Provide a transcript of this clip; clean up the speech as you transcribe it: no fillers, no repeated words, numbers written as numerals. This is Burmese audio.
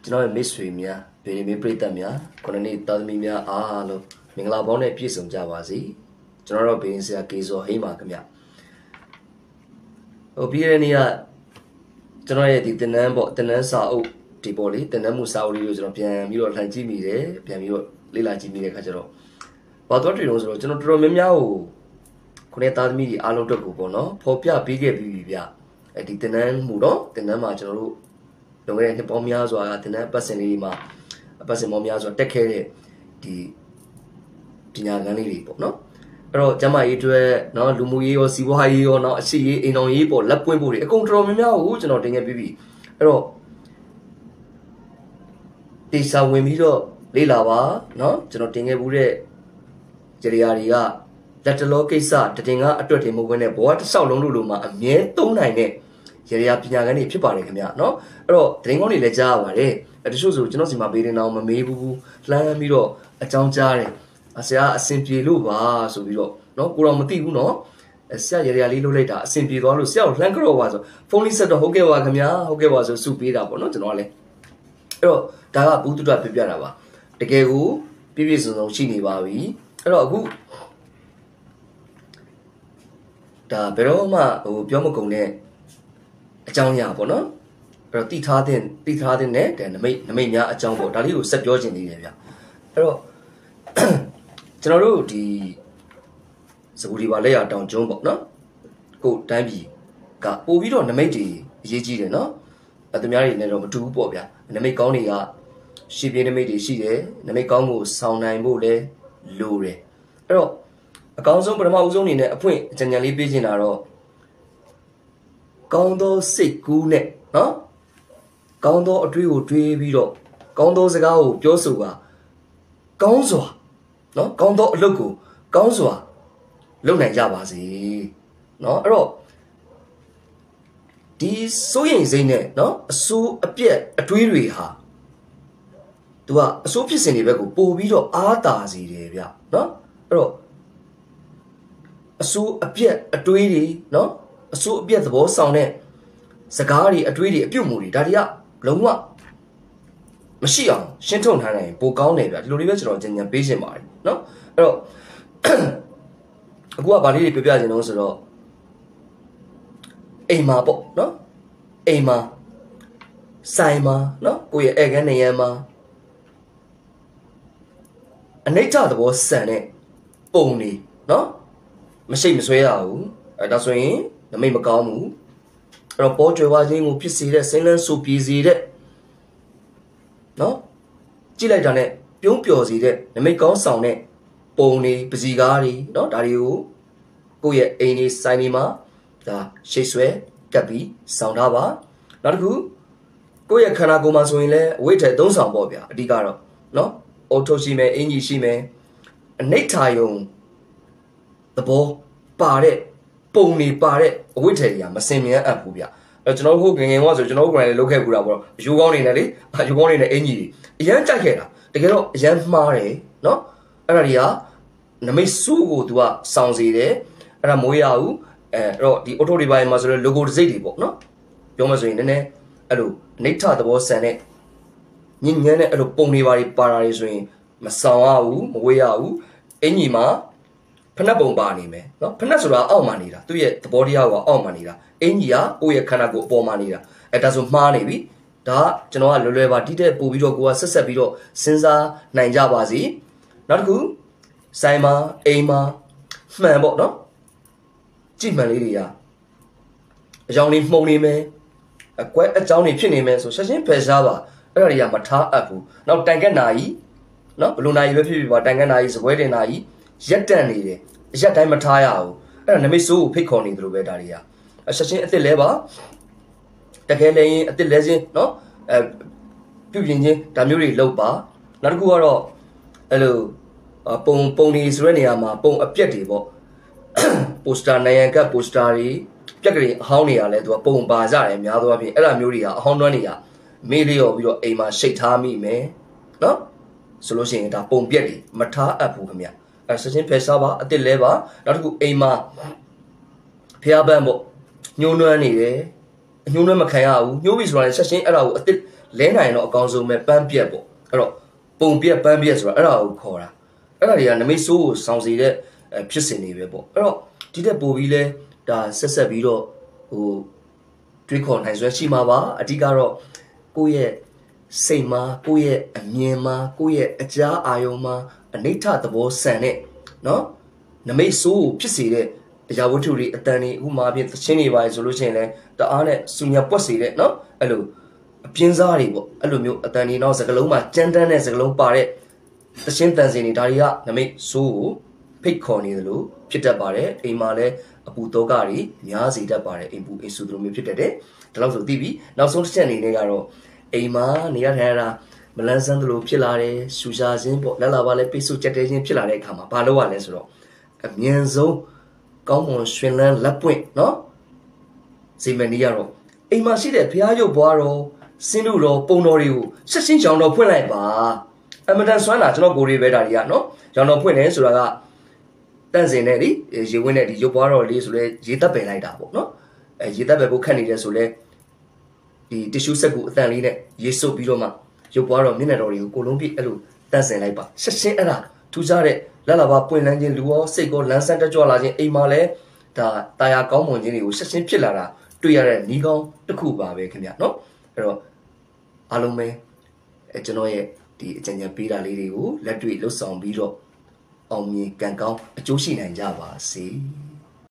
ကျွန်တော်ရဲ့ miss တွေများဗီဒီယိုပရိသတ်များခုနှစ်နှစ်သားသမီးများအားလုံးမင်္ဂလာပေါင်းနဲ့ပြည့်စုံကြပါစေကျွန်တော်တို့ဘင်းဆရာကေဇော်ဟိမာခင်ဗျပြီးတဲ့နေ့ကကျွန်တော်ရဲ့ဒီတင်နန်းပေါ့တင်နန်းစာအုပ်ဒီပေါ့လေတင်နန်းမှုစာအုပ်လေးကိုကျွန်တော်ပြန်ပြီးတော့လှန်ကြည့်မိတယ်ပြန်ပြီးတော့လေ့လာကြည့်မိတဲ့အခါကျတော့ဘာတော့တွေ့လို့ဆိုတော့ကျွန်တော်တော်တော်များများကိုခုနှစ်သားသမီးတွေအားလုံးအတွက်ကိုပေါ့နော်ဖော်ပြပေးခဲ့ပြီးပြီဗျဒီတင်နန်းမှုတော့တင်နန်းမှာကျွန်တော်တို့လွန်ခဲ့တဲ့နှစ်ပေါင်းများစွာကတင်နန်းပတ်စင်လေးတွေမှာပတ်စင်ပေါင်းများစွာတက်ခဲ့တဲ့ဒီပညာလမ်းလေးတွေပေါ့နော်အဲ့တော့ကျမရေးအတွက်နော်လူမှုရေးရောစီးပွားရေးရောနော်အရှိရေးအိမ်တော်ရေးပေါ့လက်ပွင့်ဖို့တွေအကုန်တော်များများကိုကျွန်တော်တင်ခဲ့ပြီးပြီအဲ့တော့တေစာဝင်ပြီးတော့လေးလာပါနော်ကျွန်တော်တင်ခဲ့ဘူးတဲ့ကြရိယာတွေကလက်တလောကိစ္စတည်ငါအတွက်တင်မဟုတ်ဘဲနဲ့ဘဝတစ်လျှောက်လုံးလို့မှအမြဲသုံးနိုင်တဲ့ရရပညာကန်တွေဖြစ်ပါတယ်ခင်ဗျာနော်အဲ့တော့တရင်ကောင်းတွေလည်းကြားရပါတယ်တချို့ဆိုကျွန်တော်စီမှာပေးတဲ့အောင်မမေးဘူးလှမ်းပြီးတော့အကြောင်းကြားတယ်ဆရာအဆင်ပြေလို့ပါဆိုပြီးတော့နော်ကိုတော့မသိဘူးနော်ဆရာရရလေးလုပ်လိုက်တာအဆင်ပြေသွားလို့ဆရာကိုလှမ်းကြတော့ပါဆိုဖုန်းလေးဆက်တော့ဟုတ်ကဲ့ပါခင်ဗျာဟုတ်ကဲ့ပါဆိုစုပေးတာပေါ့နော်ကျွန်တော်ကလည်းအဲ့တော့ဒါကဘူးတုတပြပြတာပါတကယ်ကိုပြည့်ပြည့်စုံစုံရှိနေပါပြီအဲ့တော့အခုဒါဘယ်တော့မှပြောမကုန်တဲ့အကြောင်းအရာပေါ့နော်အဲ့တော့တိထားတဲ့နဲ့နမိတ်များအကြောင်းပေါ့ဒါလေးကိုဆက်ပြောချင်သေးတယ်ဗျအဲ့တော့ကျွန်တော်တို့ဒီစကူဒီပါလက်ရတောင်ကျုံးပေါ့နော်ကိုတိုင်းပြည်ကပို့ပြီးတော့နမိတ်တွေအရေးကြီးတယ်နော်သူများတွေနဲ့တော့မတူဘူးပေါ့ဗျာနမိတ်ကောင်းတွေကရှေ့ပြေးနမိတ်တွေရှိတယ်နမိတ်ကောင်းကိုဆောင်နိုင်ဖို့လဲလိုတယ်အဲ့တော့အကောင်းဆုံးပထမဦးဆုံးအနေနဲ့အဖွင့်အကြံဉာဏ်လေးပေးချင်တာတော့ကောင်းသောစိတ်ကူးနဲ့နော်ကောင်းသောအတွေ့ကိုတွေးပြီးတော့ကောင်းသောစကားကိုပြောဆိုပါကောင်းစွာနော်ကောင်းသောအလုပ်ကိုကောင်းစွာလုပ်နိုင်ကြပါစေနော်အဲ့တော့ဒီစိုးရိမ်စိတ်နဲ့နော်အဆိုးအပြက်အတွေးတွေဟာသူကအဆိုးဖြစ်စဉ်တွေဘက်ကိုပို့ပြီးတော့အားတာစေတယ်ဗျနော်အဲ့တော့အဆိုးအပြက်အတွေးတွေနော်အဆိုးအပြက်သဘောဆောင်တဲ့စကားတွေအတွေးတွေအပြုတ်မှုတွေဒါတွေကလုံးဝမရှိအောင်ရှင်းထုတ်ထားနိုင်ပိုကောင်းတယ်ဗျဒီလိုလေးပဲကျွန်တော်ဉာဏ်ပေးရှင်းပါတယ်နော်အဲ့တော့အခုကဗာလေးတွေပြောပြချင်တော့ဆိုတော့အိမ်မှာပေါ့နော်အိမ်မှာဆိုင်မှာနော်ကိုယ့်ရဲ့ဧကန်နေရမှာအနိဋ္ဌသဘောဆန်တဲ့ပုံတွေနော်မရှိမဆွဲရဘူးဒါဆိုရင်နမိတ်မကောင်းဘူးအဲ့တော့ပေါ်ကျွယ်ဝခြင်းကိုဖြစ်စေတဲ့စိမ့်လန်းဆူပြေစေတဲ့နော်ကြည့်လိုက်တာနဲ့ပြုံးပျော်စေတဲ့နမိတ်ကောင်းဆောင်တဲ့ပုံတွေပစီကားတွေနော်ဒါတွေကိုကိုယ့်ရဲ့အိမ်တွေဆိုင်တွေမှာဒါရှိတ်ဆွဲကပ်ပြီးဆောင်ထားပါနောက်တစ်ခုကိုယ့်ရဲ့ခန္ဓာကိုယ်မှာဆိုရင်လည်းအဝိထည်သုံးဆောင်ပေါ့ဗျာအဓိကတော့နော်အော်ထုတ်ရှိမယ်အင်ကြီးရှိမယ်အနိဋ္ဌာယုံသဘောပါတဲ့ပုံနေပါတဲ့အဝိထည်တွေကမစင်မြန်းအပ်ဘူးဗျအဲကျွန်တော်ဟုတ်ငငယ်ကဆိုကျွန်တော်ကိုယ်တိုင်လည်းလုပ်ခဲ့ပူတာပေါ့ယူကောင်းနေတယ်လေယူကောင်းနေတဲ့အင်ကြီးတွေအရန်ကြိုက်ခဲ့တာတကယ်တော့အရန်မှားတယ်နော်အဲ့ဒါတွေကနမိတ်စုကိုသူကစောင့်စေတယ်အဲ့ဒါမိုးရဘူးအဲ့တော့ဒီအော်တိုတွေပိုင်းမှာဆိုတော့ logo တစ်စိတ်တွေပေါ့နော်ပြောမှဆိုရင်နည်းနည်းအဲ့လိုနိဋ္ဌသဘောဆန်တဲ့ညဉ့်ညမ်းတဲ့အဲ့လိုပုံတွေပါတာတွေဆိုရင်မဆောင်ရဘူးမဝေးရဘူးအင်ကြီးမှာဖနက်ပုံပါနေမယ်နော်ဖနက်ဆိုတာအောက်မှာနေတာသူ့ရဲ့သဘောတရားကအောက်မှာနေတာအင်ကြီးကကိုယ့်ရဲ့ခန္ဓာကိုယ်အပေါ်မှာနေတာအဲ့ဒါဆိုမှားနေပြီဒါကကျွန်တော်ကလွယ်လွယ်ပါတိတဲ့ပို့ပြီးတော့ကိုကဆက်ပြီးတော့စဉ်းစားနိုင်ကြပါစေနောက်တစ်ခုဆိုင်မှာအိမ်မှာမှန်ပေါ့နော်ကြည့်မှန်လေးတွေကအကြောင်းလေးမှုံနေမယ်အကွက်အကြောင်းတွေဖြစ်နေမယ်ဆိုချက်ချင်းဖယ်ရှားပါအဲ့ဒါတွေကမထားအပ်ဘူးနောက်တိုင်ကက်နာကြီးနော်ဘလိုနာကြီးပဲဖြစ်ဖြစ်ပါတိုင်ကက်နာကြီးစပွဲတင်နာကြီးရက်တန့်နေတယ်ရက်တိုင်းမထားရဘူးအဲ့ဒါနမိတ်ဆိုးကိုဖိတ်ခေါ်နေတယ်လို့ပဲဒါတွေကချက်ချင်းအစ်စ်လဲပါတကယ်လည်းအစ်စ်လဲခြင်းနော်ပြုပြင်ခြင်းဒါမျိုးတွေလုပ်ပါနောက်တစ်ခုကတော့အဲ့လိုပုံတွေဆိုတဲ့နေရာမှာပုံအပြက်တွေပေါ့ပိုစတာနိုင်ရန်ကပ်ပိုစတာတွေပြက်ကလေးအဟောင်းတွေကလည်းသူကပုံပါကြတယ်များသောအားဖြင့်အဲ့လိုမျိုးတွေကအဟောင်းတွန်းတွေကမေးလျော်ပြီးတော့အိမ်မှာရှိတ်ထားမိမယ်နော်ဆိုလို့ရှိရင်ဒါပုံပြက်တွေမထားအပ်ဘူးခင်ဗျအဲ့ဆက်ချင်းဖယ်ရှားပါအစ်စ်လဲပါနောက်တစ်ခုအိမ်မှာဖျားပန်းပေါ့ညှိုးနှွမ်းနေတယ်အညှိုးနှွမ်းမခံရဘူးညှိုးပြီဆိုတာလည်းဆက်ချင်းအဲ့ဒါကိုအစ်စ်လဲနိုင်တော့အကောင်ဆုံးပဲပန်းပြက်ပေါ့အဲ့တော့ပုံပြက်ပန်းပြက်ဆိုတာအဲ့ဒါကိုခေါ်တာအဲ့ဒါတွေကနမိတ်ဆိုးကိုဆောင်စီတဲ့ဖြစ်စဉ်တွေပဲပေါ့အဲ့တော့ဒီတက်ပို့ပြီးလဲဒါဆက်ပြီးတော့ဟိုတွေးခေါ်နိုင်စွမ်းရှိမှာပါအဓိကတော့ကိုယ့်ရဲ့စိတ်မှာကိုယ့်ရဲ့အမြင်မှာကိုယ့်ရဲ့အကြားအာယုံမှာအနိဋ္ဌသဘောဆန်တဲ့နော်နမိတ်ဆိုးကိုဖြစ်စေတဲ့အရာဝတ္ထုတွေအတန်တွေဥမာအပြင်သချင်းတွေပါဆိုလို့ရှိရင်လည်းတအားနဲ့စူညာပွက်စေတဲ့နော်အဲ့လိုအပြင်းစားတွေပေါ့အဲ့လိုမျိုးအတန်တွေနောက်စကလုံးမှာကြမ်းတမ်းတဲ့စကလုံးပါတဲ့သချင်းတန်စင်တွေဒါတွေကနမိတ်ဆိုးကိုဖိတ်ခေါ်နေတယ်လို့ဖြစ်တတ်ပါတယ်အိမ်မှာလည်းအပူတောကတွေများစေတတ်ပါတယ်အိမ်ပူအိမ်ဆူတို့မျိုးဖြစ်တတ်တယ်ဒါလို့ဆိုသိပြီနောက်ဆုံးတစ်ချက်အနေနဲ့ကတော့အိမ်မှာနေရထိုင်ရတာမလန်းဆန်းသလိုဖြစ်လာတယ်ရှူရှာခြင်းပေါ့လက်လာပါလဲပိတ်ဆို့ကြက်တဲခြင်းဖြစ်လာတဲ့အခါမှာဘာလုပ်ရလဲဆိုတော့အမြင့်ဆုံးကောင်းမွန်ရှင်လန်းလက်ပွင့်နော်စိတ်မနီးရတော့အိမ်မှာရှိတဲ့ဘုရားရုပ်ဘွားတော်စင်းတို့တော်ပုံတော်တွေကိုဆက်ရှင်းကြောင်တော်ဖွင့်လိုက်ပါအမတန်ဆွမ်းတာကျွန်တော်ကိုယ်ရေးပဲဒါတွေကနော်ကြောင်တော်ဖွင့်တယ်ဆိုတာကတန့်စင်တဲ့ဒီရေဝင်းတဲ့ဒီရုပ်ဘွားတော်လေးဆိုလဲရေတပ်ပယ်လိုက်တာပေါ့နော်ရေတပ်ပယ်ကိုခတ်နေတယ်ဆိုလဲဒီတ िश ူးဆက်ကူအတန်လေးနဲ့ရေစုပ်ပြီးတော့မှရုပ်ဘွားတော်မျက်နှာတော်တွေကိုကိုလုံးပြည့်အဲ့လိုတန့်စင်လိုက်ပါဆက်ရှင်းအဲ့ဒါထူးခြားတဲ့လက်လာပါပွင့်လန်းခြင်းလူရောစိတ်ကောလန်းဆန်းတက်ကြွလာခြင်းအိမ်မှာလဲဒါတာယာကောင်းမွန်ခြင်းတွေကိုဆက်ရှင်းဖြစ်လာတာတွေ့ရတဲ့နီးကောင်းတစ်ခုပါပဲခင်ဗျနော်အဲ့တော့အားလုံးပဲကျွန်တော်ရဲ့ဒီအကြံဉာဏ်ပေးတာလေးတွေကိုလက်တွေ့လှုပ်ဆောင်ပြီးတော့အောင်မြင်ကံကောင်းအကျိုးရှိနိုင်ကြပါစေ